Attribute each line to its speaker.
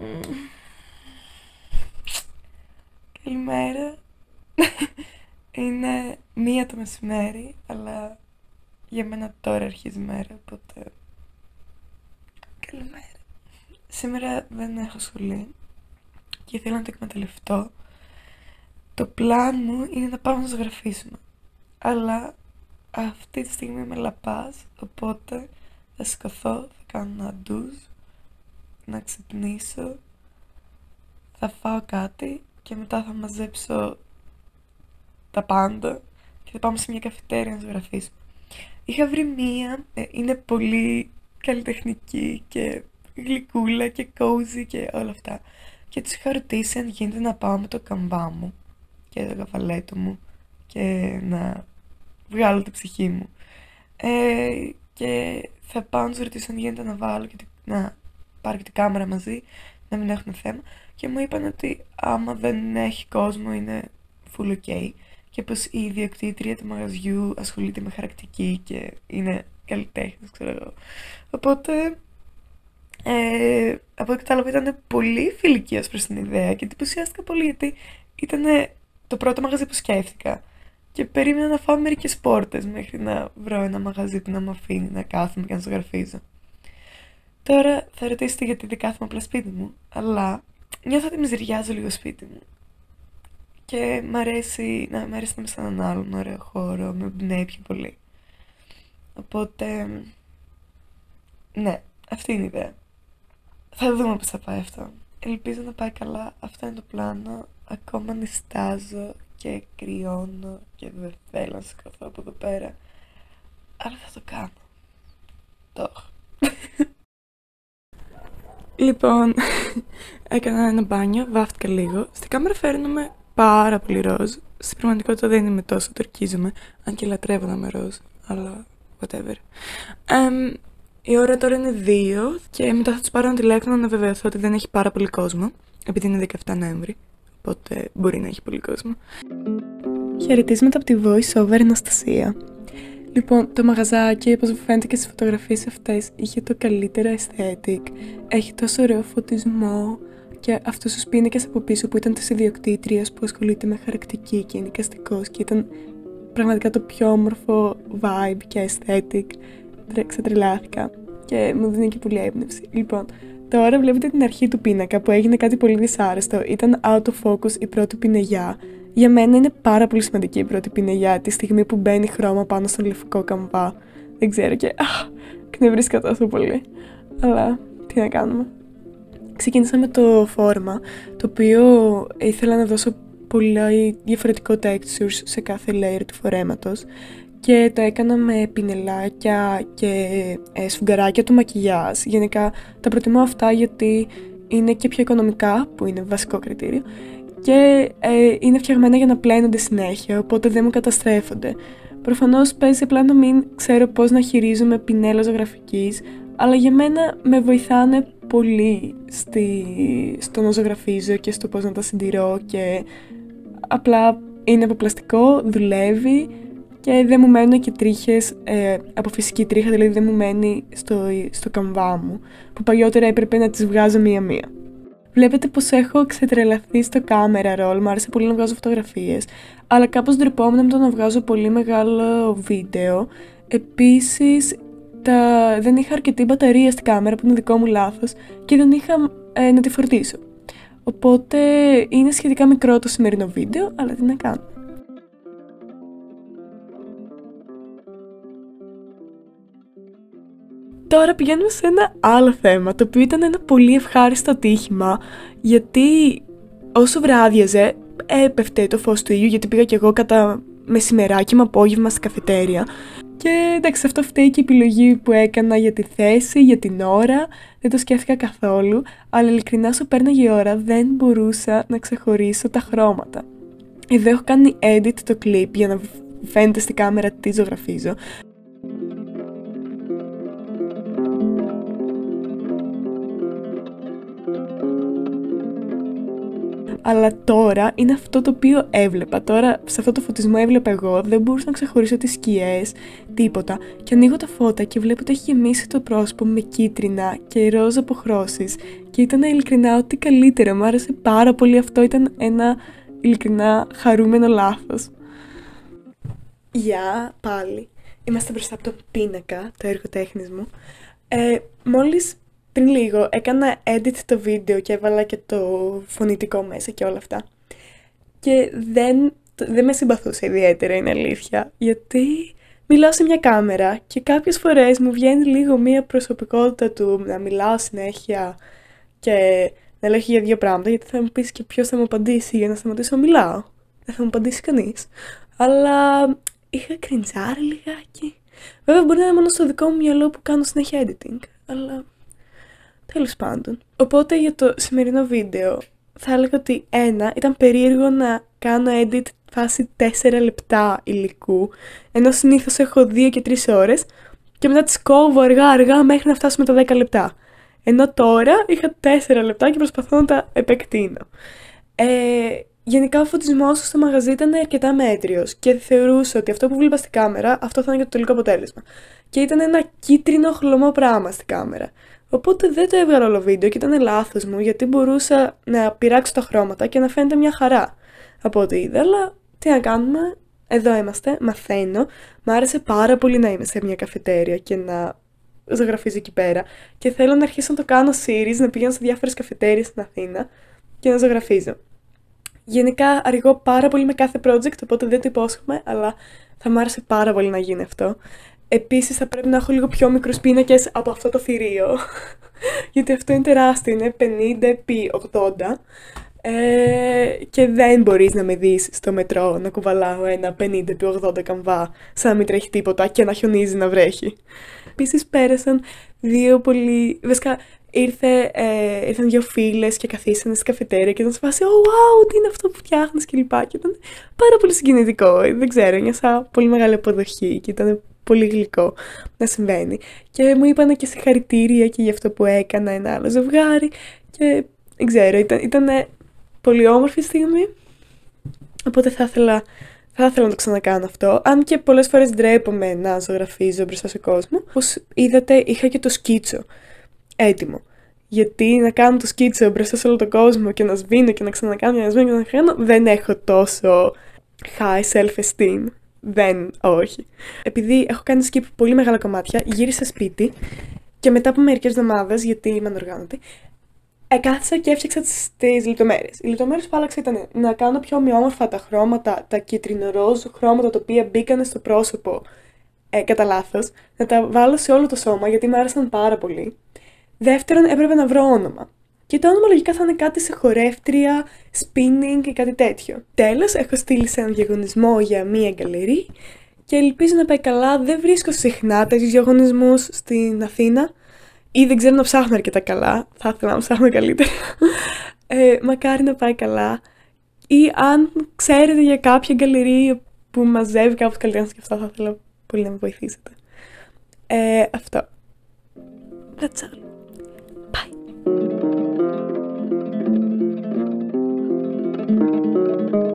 Speaker 1: Καλημέρα. Είναι 1 το μεσημέρι, αλλά για μένα τώρα αρχίζει η μέρα, οπότε καλημέρα. Σήμερα δεν έχω σχολή και θέλω να το εκμεταλλευτώ. Το πλάν μου είναι να πάω να ζωγραφίσουμε, αλλά αυτή τη στιγμή είμαι λαπάς, οπότε θα σηκωθώ, θα κάνω ένα ντουζ, να ξυπνήσω, θα φάω κάτι και μετά θα μαζέψω τα πάντα και θα πάμε σε μια καφετέρια να ζωγραφίσουμε. Είχα βρει μία, είναι πολύ καλλιτεχνική και γλυκούλα και cozy και όλα αυτά. Και τους είχα ρωτήσει αν γίνεται να πάω με το καμβά μου και το καφαλέτο μου και να βγάλω την ψυχή μου. Και θα πάω να τους ρωτήσω αν γίνεται να βάλω και να πάρω και την κάμερα μαζί, να μην έχουμε θέμα. Και μου είπαν ότι άμα δεν έχει κόσμο είναι full ok. Και πως η ιδιοκτήτρια του μαγαζιού ασχολείται με χαρακτική και είναι καλλιτέχνης, ξέρω εγώ. Οπότε, από ό,τι κατάλαβα ήταν πολύ φιλική ως προς την ιδέα και εντυπωσιάστηκα πολύ γιατί ήταν το πρώτο μαγαζί που σκέφτηκα. Και περίμενα να φάω μερικές πόρτες μέχρι να βρω ένα μαγαζί που να μου αφήνει να κάθομαι και να ζωγραφίζω. Τώρα θα ρωτήσετε γιατί δεν κάθομαι απλά σπίτι μου, αλλά νιώθω ότι μυζηριάζω λίγο σπίτι μου. Και μ' αρέσει να είμαι σε έναν άλλον ωραίο χώρο, με εμπνέει πιο πολύ. Οπότε, ναι, αυτή είναι η ιδέα. Θα δούμε πώς θα πάει αυτό. Ελπίζω να πάει καλά, αυτό είναι το πλάνο. Ακόμα νηστάζω και κρυώνω και δεν θέλω να σηκωθώ από εδώ πέρα. Αλλά θα το κάνω. Το έχω. Λοιπόν, έκανα ένα μπάνιο, βάφτηκα λίγο. Στην κάμερα φαίνομαι πάρα πολύ ροζ. Στην πραγματικότητα δεν είμαι τόσο, το ορκίζομαι. Αν και λατρεύω να είμαι ροζ, αλλά whatever. Η ώρα τώρα είναι 2 και μετά θα τους πάρω ένα τηλέφωνο να βεβαιωθώ ότι δεν έχει πάρα πολύ κόσμο. Επειδή είναι 17 Νοέμβρη, οπότε μπορεί να έχει πολύ κόσμο. Χαιρετίσματα από τη voice over Αναστασία. Λοιπόν, το μαγαζάκι, όπως φαίνεται και στις φωτογραφίες αυτές, είχε το καλύτερο aesthetic. Έχει τόσο ωραίο φωτισμό και αυτούς τους πίνακες από πίσω που ήταν της ιδιοκτήτριας που ασχολείται με χαρακτική και εικαστικός και ήταν πραγματικά το πιο όμορφο vibe και aesthetic. Ξετρελάθηκα και μου δίνει και πολύ έμπνευση. Λοιπόν, τώρα βλέπετε την αρχή του πίνακα που έγινε κάτι πολύ δυσάρεστο. Ήταν out of focus η πρώτη πινελιά. Για μένα είναι πάρα πολύ σημαντική η πρώτη πινελιά τη στιγμή που μπαίνει χρώμα πάνω στο λευκό καμβά. Δεν ξέρω και κνευρίσκα τόσο πολύ. Αλλά τι να κάνουμε. Ξεκίνησα με το φόρμα, το οποίο ήθελα να δώσω πολλά διαφορετικό textures σε κάθε layer του φορέματος και το έκανα με πινελάκια και σφουγγαράκια του μακιγιάζ. Γενικά τα προτιμώ αυτά γιατί είναι και πιο οικονομικά, που είναι βασικό κριτήριο, και είναι φτιαγμένα για να πλένονται συνέχεια, οπότε δεν μου καταστρέφονται. Προφανώς παίζει απλά να μην ξέρω πώς να χειρίζομαι πινέλα ζωγραφικής, αλλά για μένα με βοηθάνε πολύ στο να ζωγραφίζω και στο πώς να τα συντηρώ και απλά είναι από πλαστικό, δουλεύει και δεν μου μένουν και τρίχες από φυσική τρίχα, δηλαδή δεν μου μένει στο καμβά μου, που παλιότερα έπρεπε να τις βγάζω μία-μία. Βλέπετε πως έχω ξετρελαθεί στο camera roll, μου άρεσε πολύ να βγάζω φωτογραφίες, αλλά κάπως ντρεπόμουν με το να βγάζω πολύ μεγάλο βίντεο. Επίσης, δεν είχα αρκετή μπαταρία στην κάμερα, που είναι δικό μου λάθος, και δεν είχα να τη φορτίσω. Οπότε είναι σχετικά μικρό το σημερινό βίντεο, αλλά τι να κάνω. Τώρα πηγαίνουμε σε ένα άλλο θέμα, το οποίο ήταν ένα πολύ ευχάριστο ατύχημα, γιατί όσο βράδιαζε, έπεφτε το φως του ήλιου, γιατί πήγα κι εγώ κατά μεσημεράκι με απόγευμα στην καφετέρια. Και εντάξει, αυτό φταίει και η επιλογή που έκανα για τη θέση, για την ώρα, δεν το σκέφτηκα καθόλου, αλλά ειλικρινά όσο πέρναγε η ώρα δεν μπορούσα να ξεχωρίσω τα χρώματα. Εδώ έχω κάνει edit το clip για να φαίνεται στη κάμερα τι ζωγραφίζω. αλλά τώρα είναι αυτό το οποίο έβλεπα. Τώρα σε αυτό το φωτισμό έβλεπα εγώ, δεν μπορούσα να ξεχωρίσω τις σκιές, τίποτα. Και ανοίγω τα φώτα και βλέπω ότι έχει γεμίσει το πρόσωπο με κίτρινα και ροζ αποχρώσεις. Και ήταν ειλικρινά ό,τι καλύτερο. Μου άρεσε πάρα πολύ αυτό. Ήταν ένα ειλικρινά χαρούμενο λάθος. Γεια, πάλι. Είμαστε μπροστά από το πίνακα, το έργο τέχνης μου. Μόλις πριν λίγο έκανα edit το βίντεο και έβαλα και το φωνητικό μέσα και όλα αυτά. Και δεν με συμπαθούσε ιδιαίτερα, είναι αλήθεια. Γιατί μιλάω σε μια κάμερα και κάποιες φορές μου βγαίνει λίγο μια προσωπικότητα του να μιλάω συνέχεια και να λέω για δύο πράγματα. Γιατί θα μου πεις και ποιος θα μου απαντήσει για να σταματήσω να μιλάω. Δεν θα μου απαντήσει κανείς. Αλλά είχα κριντζάρει λιγάκι. Βέβαια μπορεί να είναι μόνο στο δικό μου μυαλό που κάνω συνέχεια editing. Αλλά τέλος πάντων. Οπότε για το σημερινό βίντεο θα έλεγα ότι ήταν περίεργο να κάνω edit φάση 4 λεπτά υλικού, ενώ συνήθως έχω 2 και 3 ώρες και μετά τις κόβω αργά μέχρι να φτάσουμε τα 10 λεπτά. Ενώ τώρα είχα 4 λεπτά και προσπαθώ να τα επεκτείνω. Γενικά ο φωτισμός στο μαγαζί ήταν αρκετά μέτριος και θεωρούσα ότι αυτό που βλέπα στην κάμερα, αυτό θα είναι και το τελικό αποτέλεσμα. Και ήταν ένα κίτρινο χλωμό πράγμα στην κάμερα. Οπότε δεν το έβγαλα όλο βίντεο και ήταν λάθος μου, γιατί μπορούσα να πειράξω τα χρώματα και να φαίνεται μια χαρά από ό,τι είδα. Αλλά τι να κάνουμε, εδώ είμαστε, μαθαίνω. Μ' άρεσε πάρα πολύ να είμαι σε μια καφετέρια και να ζωγραφίζω εκεί πέρα. Και θέλω να αρχίσω να το κάνω series, να πηγαίνω σε διάφορες καφετέρειες στην Αθήνα και να ζωγραφίζω. Γενικά αργώ πάρα πολύ με κάθε project, οπότε δεν το υπόσχομαι, αλλά θα μ' άρεσε πάρα πολύ να γίνει αυτό. Επίσης θα πρέπει να έχω λίγο πιο μικρούς πίνακες από αυτό το θηρίο, γιατί αυτό είναι τεράστιο, είναι 50x80 και δεν μπορείς να με δεις στο μετρό να κουβαλάω ένα 50x80 καμβά σαν να μην τρέχει τίποτα και να χιονίζει να βρέχει. Επίσης πέρασαν βασικά ήρθαν δύο φίλες και καθίσανε στην καφετέρια και ήταν σε φάση wow, τι είναι αυτό που φτιάχνεις κλπ. Και ήταν πάρα πολύ συγκινητικό, δεν ξέρω, νιώσα πολύ μεγάλη αποδοχή και ήταν πολύ γλυκό να συμβαίνει. Και μου είπανε και συγχαρητήρια και για αυτό που έκανα ένα άλλο ζευγάρι και δεν ξέρω, ήταν πολύ όμορφη στιγμή, οπότε θα ήθελα να το ξανακάνω αυτό, αν και πολλές φορές ντρέπομαι να ζωγραφίζω μπροστά σε κόσμο. Όπως είδατε είχα και το σκίτσο έτοιμο. Γιατί να κάνω το σκίτσο μπροστά σε όλο τον κόσμο και να σβήνω και να ξανακάνω και να σβήνω και να κάνω, δεν έχω τόσο high self-esteem. Όχι. Επειδή έχω κάνει skip πολύ μεγάλα κομμάτια, γύρισα σπίτι και μετά από μερικές εβδομάδες, γιατί είμαι ανοργάνωτη, κάθισα και έφτιαξα τις λεπτομέρειες. Οι λεπτομέρειες που άλλαξα ήταν να κάνω πιο ομοιόμορφα τα χρώματα, τα κίτρινο-ροζ χρώματα τα οποία μπήκανε στο πρόσωπο κατά λάθος, να τα βάλω σε όλο το σώμα γιατί μου άρεσαν πάρα πολύ. Δεύτερον, έπρεπε να βρω όνομα. Και το όνομα λογικά θα είναι κάτι σε χορεύτρια, spinning και κάτι τέτοιο. Τέλος, έχω στείλει σε έναν διαγωνισμό για μία γκαλερί και ελπίζω να πάει καλά. Δεν βρίσκω συχνά τέτοιους διαγωνισμούς στην Αθήνα ή δεν ξέρω να ψάχνω αρκετά καλά. Θα ήθελα να ψάχνω καλύτερα. Μακάρι να πάει καλά. Ή αν ξέρετε για κάποια γκαλερί που μαζεύει κάπως καλλιτέχνες και αυτά, θα ήθελα πολύ να με βοηθήσετε. Αυτό. That's all.